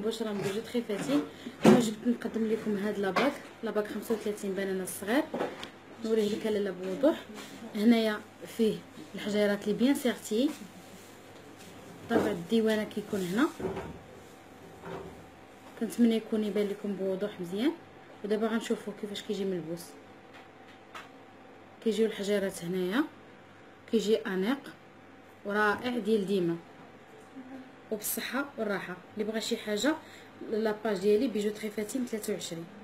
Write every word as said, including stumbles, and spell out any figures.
مباشره من بيجو تري فاتين. انا جبت نقدم لكم هاد لاباك لاباك خمسة وثلاثين بنانه الصغير، نوريه لك لاله بوضوح. هنايا فيه الحجيرات لي بيان سيغتي، طابع الديوانه كيكون هنا، كنتمنى يكون يبان لكم بوضوح مزيان. ودابا غنشوفوا كيفاش كيجي ملبوس. كيجيو الحجيرات هنايا، كيجي انيق ورائع ديال ديما وبالصحه والراحه. اللي بغى شي حاجه لاباج ديالي بيجو تري فاتين ثلاثة وعشرين.